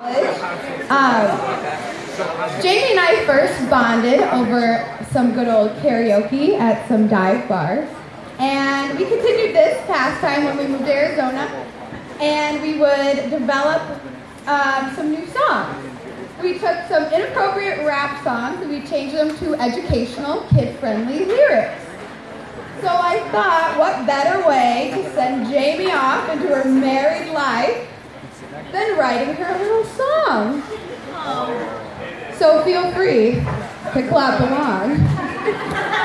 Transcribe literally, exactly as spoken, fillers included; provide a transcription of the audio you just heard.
Um, Jamie and I first bonded over some good old karaoke at some dive bars. And we continued this pastime when we moved to Arizona. And we would develop um, some new songs. We took some inappropriate rap songs and we changed them to educational, kid-friendly lyrics. So I thought, what better way to send Jamie off into her married life than writing her a little song. So feel free to clap along.